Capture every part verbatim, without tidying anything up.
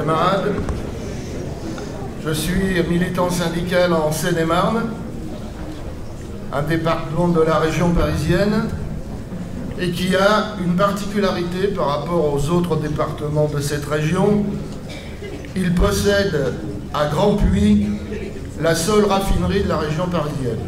camarades. Je suis militant syndical en Seine-et-Marne, un département de la région parisienne, et qui a une particularité par rapport aux autres départements de cette région. Il possède à Grand-Puy la seule raffinerie de la région parisienne.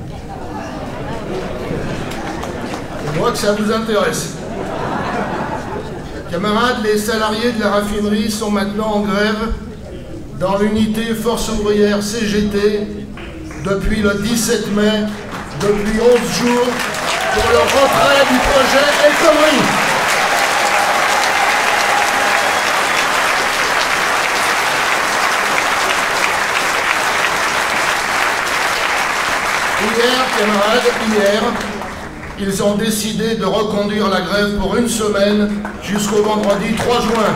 Je vois que ça vous intéresse. Camarades, les salariés de la raffinerie sont maintenant en grève dans l'unité Force Ouvrière C G T depuis le dix-sept mai, depuis onze jours, pour le retrait du projet El Khomri. Hier, camarades, hier, ils ont décidé de reconduire la grève pour une semaine jusqu'au vendredi trois juin.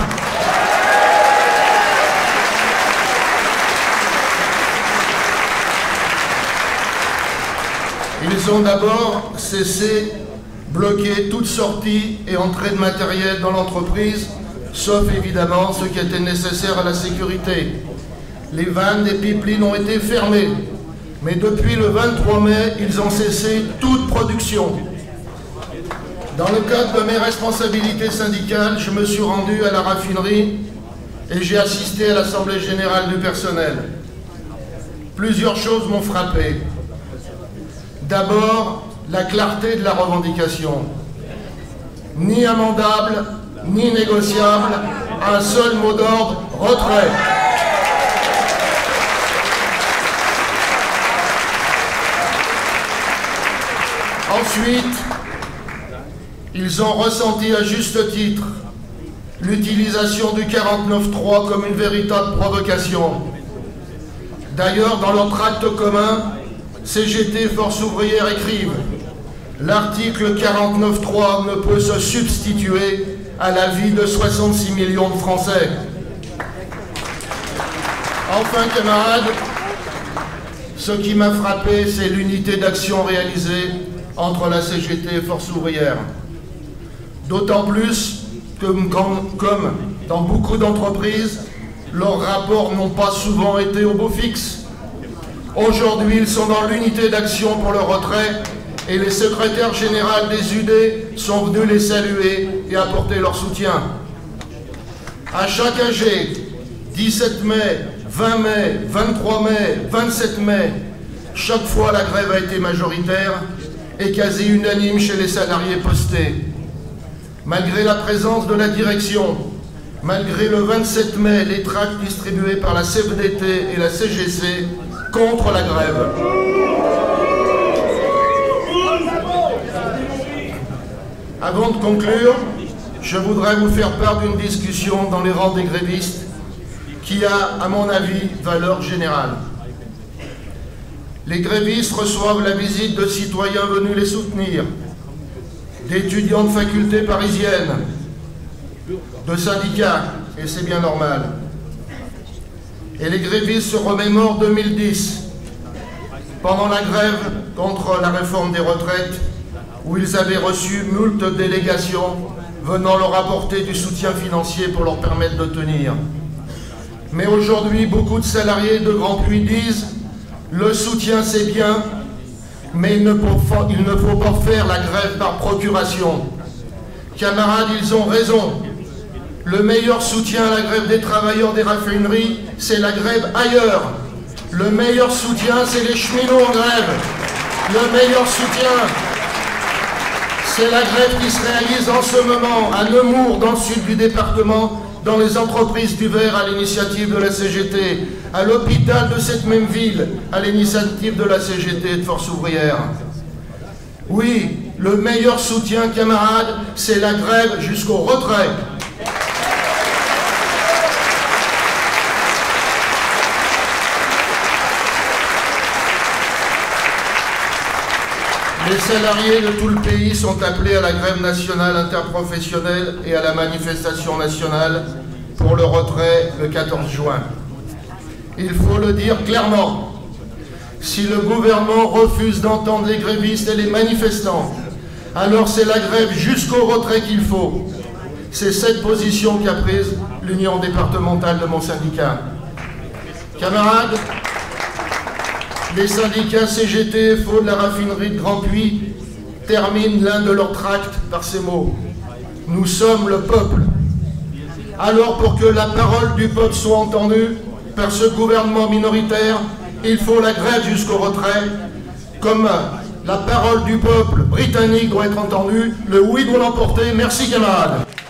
Ils ont d'abord cessé, bloqué toute sortie et entrée de matériel dans l'entreprise, sauf évidemment ce qui était nécessaire à la sécurité. Les vannes des pipelines ont été fermées, mais depuis le vingt-trois mai, ils ont cessé toute production. Dans le cadre de mes responsabilités syndicales, je me suis rendu à la raffinerie et j'ai assisté à l'Assemblée générale du personnel. Plusieurs choses m'ont frappé. D'abord, la clarté de la revendication. Ni amendable, ni négociable, un seul mot d'ordre, retrait. Ensuite, ils ont ressenti à juste titre l'utilisation du quarante-neuf trois comme une véritable provocation. D'ailleurs, dans leur tract commun, C G T Force Ouvrière écrivent « L'article quarante-neuf trois ne peut se substituer à la vie de soixante-six millions de Français. » Enfin, camarades, ce qui m'a frappé, c'est l'unité d'action réalisée entre la C G T et Force Ouvrière. D'autant plus que, comme dans beaucoup d'entreprises, leurs rapports n'ont pas souvent été au beau fixe. Aujourd'hui, ils sont dans l'unité d'action pour le retrait et les secrétaires généraux des U D sont venus les saluer et apporter leur soutien. À chaque A G, dix-sept mai, vingt mai, vingt-trois mai, vingt-sept mai, chaque fois la grève a été majoritaire et quasi unanime chez les salariés postés. Malgré la présence de la direction, malgré le vingt-sept mai, les tracts distribués par la C F D T et la C G C contre la grève. Avant de conclure, je voudrais vous faire part d'une discussion dans les rangs des grévistes qui a, à mon avis, valeur générale. Les grévistes reçoivent la visite de citoyens venus les soutenir, d'étudiants de facultés parisiennes, de syndicats, et c'est bien normal. Et les grévistes se remémorent deux mille dix, pendant la grève contre la réforme des retraites, où ils avaient reçu moult délégations venant leur apporter du soutien financier pour leur permettre de tenir. Mais aujourd'hui, beaucoup de salariés de Grand-Puy disent « Le soutien c'est bien, mais il ne, faut, il ne faut pas faire la grève par procuration. » Camarades, ils ont raison. Le meilleur soutien à la grève des travailleurs des raffineries, c'est la grève ailleurs. Le meilleur soutien, c'est les cheminots en grève. Le meilleur soutien, c'est la grève qui se réalise en ce moment à Nemours, dans le sud du département, dans les entreprises du verre à l'initiative de la C G T, à l'hôpital de cette même ville, à l'initiative de la C G T et de Force Ouvrière. Oui, le meilleur soutien, camarades, c'est la grève jusqu'au retrait. Les salariés de tout le pays sont appelés à la grève nationale interprofessionnelle et à la manifestation nationale pour le retrait le quatorze juin. Il faut le dire clairement, si le gouvernement refuse d'entendre les grévistes et les manifestants, alors c'est la grève jusqu'au retrait qu'il faut. C'est cette position qu'a prise l'union départementale de mon syndicat. Camarades, les syndicats C G T F O de la raffinerie de Grand Puy terminent l'un de leurs tracts par ces mots. Nous sommes le peuple. Alors pour que la parole du peuple soit entendue par ce gouvernement minoritaire, il faut la grève jusqu'au retrait. Comme la parole du peuple britannique doit être entendue, le oui doit l'emporter. Merci camarades.